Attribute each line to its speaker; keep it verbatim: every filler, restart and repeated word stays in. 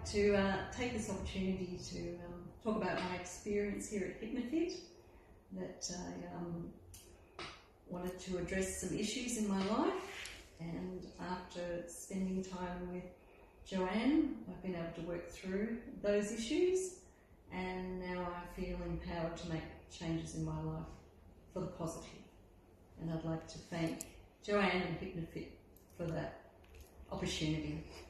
Speaker 1: to uh, take this opportunity to um, talk about my experience here at HypnoFit, that I um, wanted to address some issues in my life, and after spending time with Joanne, I've been able to work through those issues, and now I feel empowered to make changes in my life for the positive. And I'd like to thank Joanne and HypnoFit for that opportunity.